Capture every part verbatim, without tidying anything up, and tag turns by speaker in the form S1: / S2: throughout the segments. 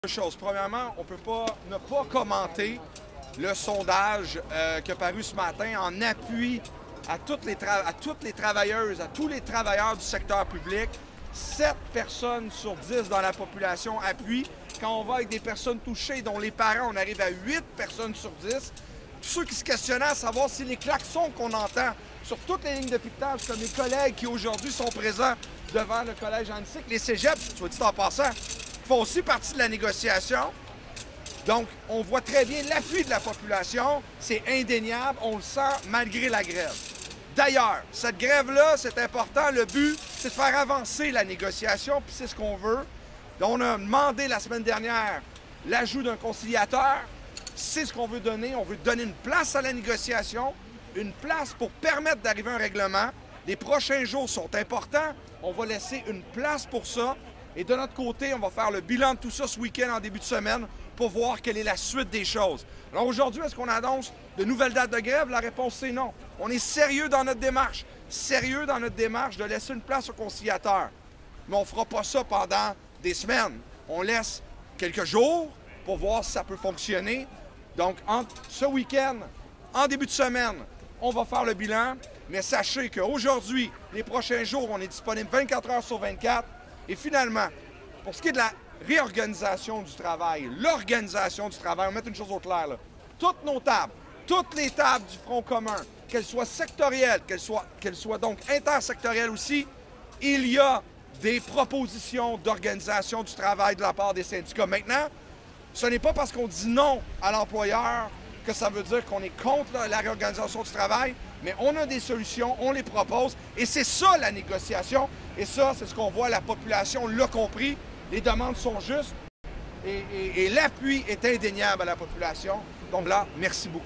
S1: Deux choses. Premièrement, on ne peut pas ne pas commenter le sondage euh, qui a paru ce matin en appui à toutes, les à toutes les travailleuses, à tous les travailleurs du secteur public. sept personnes sur dix dans la population appuient. Quand on va avec des personnes touchées, dont les parents, on arrive à huit personnes sur dix. Tous ceux qui se questionnaient à savoir si les klaxons qu'on entend sur toutes les lignes de piquetage, comme mes collègues qui aujourd'hui sont présents devant le collège Annecy, les cégeps, soit dit en passant, font aussi partie de la négociation. Donc, on voit très bien l'appui de la population. C'est indéniable. On le sent malgré la grève. D'ailleurs, cette grève-là, c'est important. Le but, c'est de faire avancer la négociation, puis c'est ce qu'on veut. Donc, on a demandé la semaine dernière l'ajout d'un conciliateur. C'est ce qu'on veut donner. On veut donner une place à la négociation, une place pour permettre d'arriver à un règlement. Les prochains jours sont importants. On va laisser une place pour ça. Et de notre côté, on va faire le bilan de tout ça ce week-end en début de semaine pour voir quelle est la suite des choses. Alors aujourd'hui, est-ce qu'on annonce de nouvelles dates de grève? La réponse, c'est non. On est sérieux dans notre démarche. Sérieux dans notre démarche de laisser une place au conciliateur. Mais on ne fera pas ça pendant des semaines. On laisse quelques jours pour voir si ça peut fonctionner. Donc, entre ce week-end, en début de semaine, on va faire le bilan. Mais sachez qu'aujourd'hui, les prochains jours, on est disponible vingt-quatre heures sur vingt-quatre. Et finalement, pour ce qui est de la réorganisation du travail, l'organisation du travail, on va mettre une chose au clair, là. Toutes nos tables, toutes les tables du Front commun, qu'elles soient sectorielles, qu'elles soient, qu'elles soient donc intersectorielles aussi, il y a des propositions d'organisation du travail de la part des syndicats. Maintenant, ce n'est pas parce qu'on dit non à l'employeur que ça veut dire qu'on est contre la, la réorganisation du travail, mais on a des solutions, on les propose, et c'est ça la négociation. Et ça, c'est ce qu'on voit, la population l'a compris, les demandes sont justes, et, et, et l'appui est indéniable à la population. Donc là, merci beaucoup.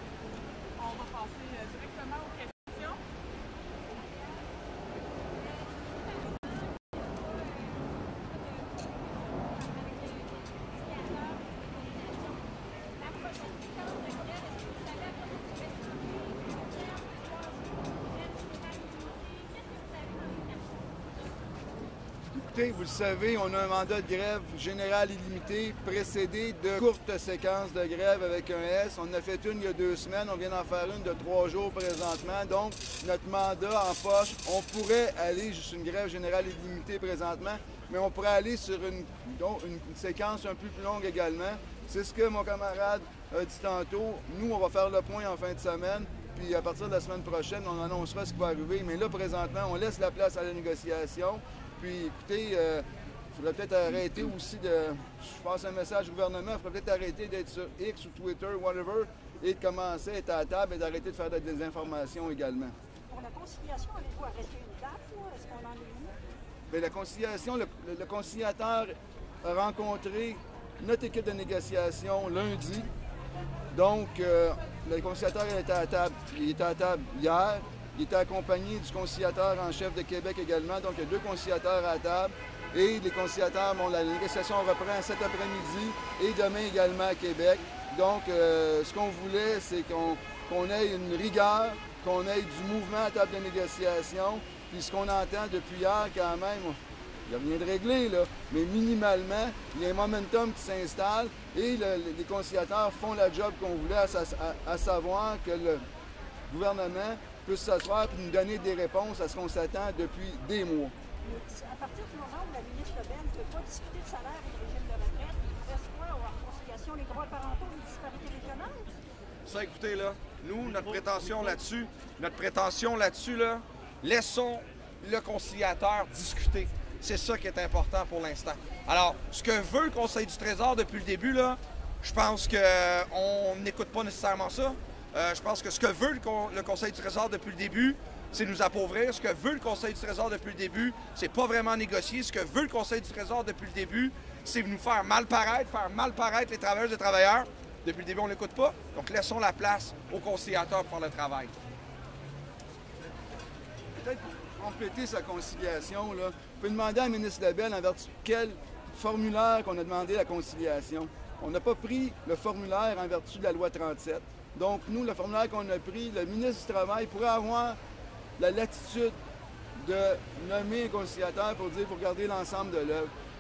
S2: On va passer directement aux questions.
S3: Écoutez, vous le savez, on a un mandat de grève général illimité précédé de courtes séquences de grève avec un S. On en a fait une il y a deux semaines, on vient d'en faire une de trois jours présentement. Donc, notre mandat en poche, on pourrait aller jusqu'à une grève générale illimitée présentement, mais on pourrait aller sur une, donc, une séquence un peu plus longue également. C'est ce que mon camarade a dit tantôt. Nous, on va faire le point en fin de semaine. Puis à partir de la semaine prochaine, on annoncera ce qui va arriver. Mais là, présentement, on laisse la place à la négociation. Puis écoutez, il euh, faudrait peut-être arrêter aussi de... Je passe un message au gouvernement, il faudrait peut-être arrêter d'être sur X ou Twitter, whatever, et de commencer à être à la table et d'arrêter de faire de la désinformation également.
S4: Pour la conciliation, avez-vous arrêté une date, là? Est-ce qu'on en est où?
S3: Bien, la conciliation, le, le, le conciliateur a rencontré notre équipe de négociation lundi. Donc, euh, le conciliateur il était à la table. Il était à la table hier. Il était accompagné du conciliateur en chef de Québec également. Donc, il y a deux conciliateurs à la table. Et les conciliateurs, bon, la négociation reprend cet après-midi et demain également à Québec. Donc, euh, ce qu'on voulait, c'est qu'on qu'on ait une rigueur, qu'on ait du mouvement à la table de négociation. Puis ce qu'on entend depuis hier, quand même, il n'y a rien de réglé, là, mais minimalement, il y a un momentum qui s'installe et le, les conciliateurs font la job qu'on voulait, à, à, à savoir que le gouvernement puisse s'asseoir et nous donner des réponses à ce qu'on s'attend depuis des mois.
S4: À partir du moment où la ministre Lebel ne peut pas discuter de salaire et de régime de retraite, il reste quoi en conciliation, les droits parentaux, les disparités régionales?
S1: Ça, écoutez, là, nous, notre prétention là-dessus, notre prétention là-dessus, là, laissons le conciliateur discuter. C'est ça qui est important pour l'instant. Alors, ce que veut le Conseil du Trésor depuis le début, là, je pense qu'on n'écoute pas nécessairement ça. Euh, je pense que ce que veut le, con le Conseil du Trésor depuis le début, c'est nous appauvrir. Ce que veut le Conseil du Trésor depuis le début, c'est pas vraiment négocier. Ce que veut le Conseil du Trésor depuis le début, c'est nous faire mal paraître, faire mal paraître les travailleurs et les travailleurs. Depuis le début, on ne l'écoute pas. Donc, laissons la place aux conciliateurs pour faire le travail.
S3: Peut-être pour compléter sa conciliation, là, vous pouvez demander à la ministre Lebel en vertu de quel formulaire qu'on a demandé la conciliation. On n'a pas pris le formulaire en vertu de la loi trente-sept. Donc, nous, le formulaire qu'on a pris, le ministre du Travail pourrait avoir la latitude de nommer un conciliateur pour dire qu'il faut regarder l'ensemble de l'œuvre.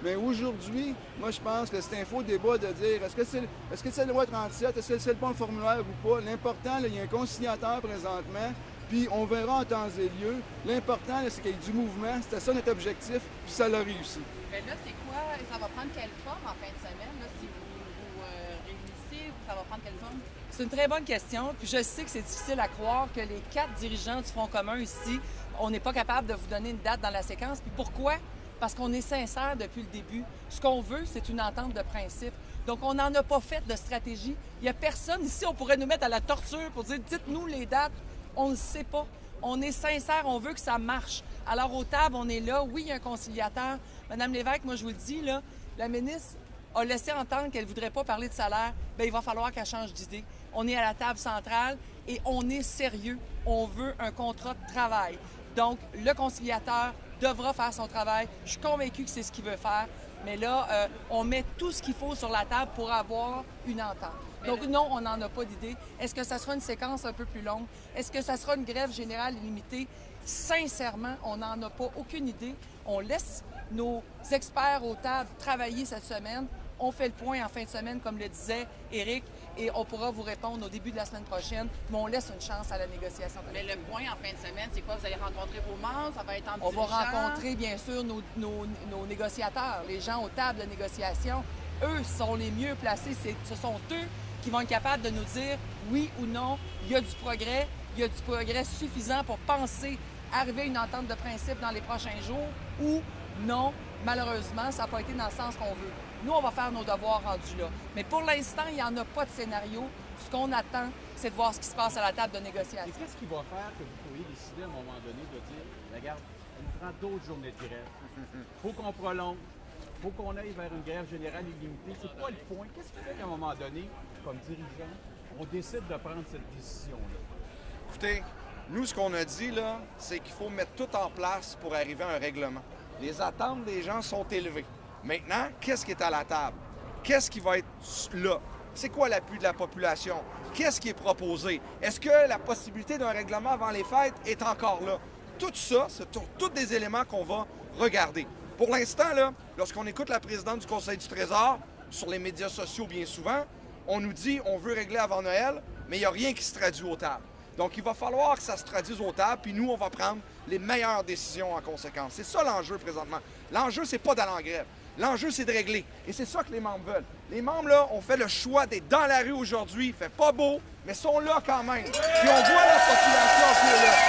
S3: Mais aujourd'hui, moi, je pense que c'est un faux débat de dire est-ce que c'est est-ce que c'est la loi trente-sept, est-ce que c'est le bon formulaire ou pas. L'important, là, il y a un conciliateur présentement, puis on verra en temps et lieu. L'important, là, c'est qu'il y ait du mouvement. C'était ça notre objectif, puis ça l'a réussi.
S2: Mais là, c'est quoi? Ça va prendre quelle forme en fin de semaine? Là, si vous vous euh, réunissez, ça va prendre quelle forme?
S5: C'est une très bonne question. Puis je sais que c'est difficile à croire que les quatre dirigeants du Front commun ici, on n'est pas capable de vous donner une date dans la séquence. Puis pourquoi? Parce qu'on est sincère depuis le début. Ce qu'on veut, c'est une entente de principe. Donc, on n'en a pas fait de stratégie. Il n'y a personne ici, on pourrait nous mettre à la torture pour dire « dites-nous les dates ». On ne sait pas. On est sincère, on veut que ça marche. Alors, aux tables, on est là. Oui, il y a un conciliateur. Madame Lévesque, moi, je vous le dis, là, la ministre a laissé entendre qu'elle ne voudrait pas parler de salaire. Bien, il va falloir qu'elle change d'idée. On est à la table centrale et on est sérieux. On veut un contrat de travail. Donc, le conciliateur devra faire son travail. Je suis convaincue que c'est ce qu'il veut faire. Mais là, euh, on met tout ce qu'il faut sur la table pour avoir une entente. Donc non, on n'en a pas d'idée. Est-ce que ça sera une séquence un peu plus longue? Est-ce que ça sera une grève générale illimitée? Sincèrement, on n'en a pas aucune idée. On laisse nos experts aux tables travailler cette semaine. On fait le point en fin de semaine, comme le disait Éric, et on pourra vous répondre au début de la semaine prochaine, mais on laisse une chance à la négociation.
S2: Mais le point en fin de semaine, c'est quoi? Vous allez rencontrer vos membres? Ça va être en
S5: On va rencontrer, bien sûr, nos, nos, nos négociateurs, les gens aux tables de négociation. Eux sont les mieux placés. Ce sont eux qui vont être capables de nous dire oui ou non, il y a du progrès, il y a du progrès suffisant pour penser arriver à une entente de principe dans les prochains jours ou non, malheureusement, ça n'a pas été dans le sens qu'on veut. Nous, on va faire nos devoirs rendus là. Mais pour l'instant, il n'y en a pas de scénario. Ce qu'on attend, c'est de voir ce qui se passe à la table de négociation.
S6: Et qu'est-ce qui va faire que vous pourriez décider à un moment donné de dire, regarde, on nous prend d'autres journées de grève. Il faut qu'on prolonge. Il faut qu'on aille vers une grève générale illimitée. C'est quoi le point? Qu'est-ce qui fait qu'à un moment donné, comme dirigeant, on décide de prendre cette décision-là?
S1: Écoutez, nous, ce qu'on a dit, là, c'est qu'il faut mettre tout en place pour arriver à un règlement. Les attentes des gens sont élevées. Maintenant, qu'est-ce qui est à la table? Qu'est-ce qui va être là? C'est quoi l'appui de la population? Qu'est-ce qui est proposé? Est-ce que la possibilité d'un règlement avant les fêtes est encore là? Tout ça, c'est tous des éléments qu'on va regarder. Pour l'instant, là, lorsqu'on écoute la présidente du Conseil du Trésor, sur les médias sociaux bien souvent, on nous dit on veut régler avant Noël, mais il n'y a rien qui se traduit aux tables. Donc, il va falloir que ça se traduise aux tables, puis nous, on va prendre les meilleures décisions en conséquence. C'est ça l'enjeu présentement. L'enjeu, c'est pas d'aller en grève. L'enjeu, c'est de régler. Et c'est ça que les membres veulent. Les membres, là, ont fait le choix d'être dans la rue aujourd'hui. Il fait pas beau, mais sont là quand même. Puis on voit la population qui est là.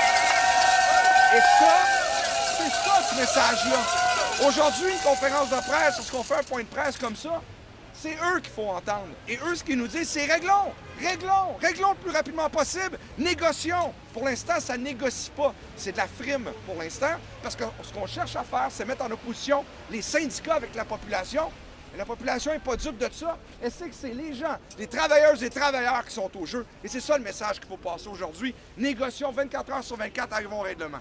S1: Et ça, c'est ça, ce message-là. Aujourd'hui, une conférence de presse, lorsqu'on fait un point de presse comme ça, c'est eux qu'il faut entendre. Et eux, ce qu'ils nous disent, c'est réglons, réglons, réglons le plus rapidement possible, négocions. Pour l'instant, ça ne négocie pas. C'est de la frime pour l'instant, parce que ce qu'on cherche à faire, c'est mettre en opposition les syndicats avec la population. Et la population n'est pas dupe de ça. Elle sait que c'est les gens, les travailleuses et les travailleurs qui sont au jeu. Et c'est ça le message qu'il faut passer aujourd'hui. Négocions vingt-quatre heures sur vingt-quatre, arrivons au règlement.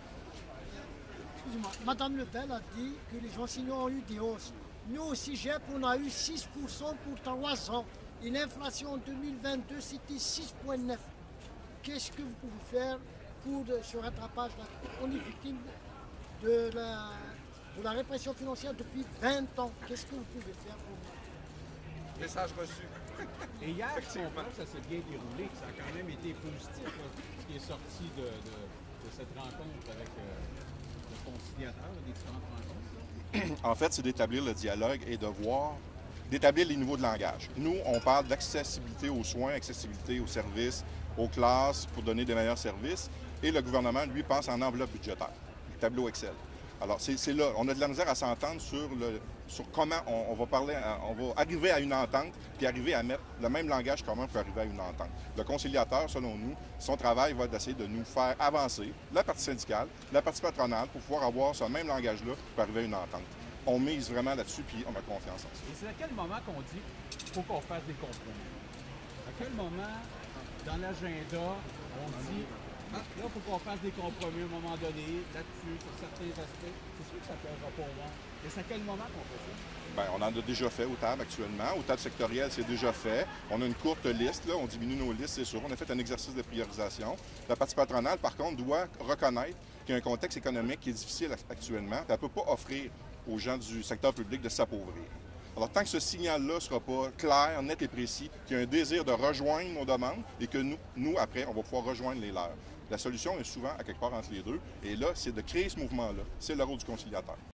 S7: Excusez-moi, Madame Le Pen a dit que les enseignants ont eu des hausses. Nous, au Cégep, on a eu six pour cent pour trois ans. Et l'inflation en deux mille vingt-deux, c'était six virgule neuf. Qu'est-ce que vous pouvez faire pour ce rattrapage-là? On est victime de la, de la répression financière depuis vingt ans. Qu'est-ce que vous pouvez faire pour nous?
S1: Message reçu.
S6: Et hier, je comprends que ça s'est bien déroulé, que ça a quand même été positif, là, ce qui est sorti de, de, de cette rencontre avec euh, le conciliateur, des différentes rencontres.
S8: En fait, c'est d'établir le dialogue et de voir, d'établir les niveaux de langage. Nous, on parle d'accessibilité aux soins, accessibilité aux services, aux classes pour donner des meilleurs services. Et le gouvernement, lui, pense en enveloppe budgétaire, le tableau Excel. Alors, c'est là, on a de la misère à s'entendre sur, le, sur comment on, on va parler, à, on va arriver à une entente, puis arriver à mettre le même langage commun pour arriver à une entente. Le conciliateur, selon nous, son travail va être d'essayer de nous faire avancer, la partie syndicale, la partie patronale, pour pouvoir avoir ce même langage-là pour arriver à une entente. On mise vraiment là-dessus, puis on a confiance en ça.
S6: Et c'est à quel moment qu'on dit qu'il faut qu'on fasse des compromis? À quel moment, dans l'agenda, on dit là, il faut qu'on fasse des compromis à un moment donné, là-dessus, sur certains aspects? C'est sûr que ça peut répondre. Et c'est à quel moment qu'on fait ça?
S8: Bien, on en a déjà fait au table actuellement. Au table sectoriel, c'est déjà fait. On a une courte liste, là. On diminue nos listes, c'est sûr. On a fait un exercice de priorisation. La partie patronale, par contre, doit reconnaître qu'il y a un contexte économique qui est difficile actuellement. Elle ne peut pas offrir aux gens du secteur public de s'appauvrir. Alors, tant que ce signal-là ne sera pas clair, net et précis, qu'il y a un désir de rejoindre nos demandes et que nous, nous, après, on va pouvoir rejoindre les leurs. La solution est souvent à quelque part entre les deux. Et là, c'est de créer ce mouvement-là. C'est le rôle du conciliateur.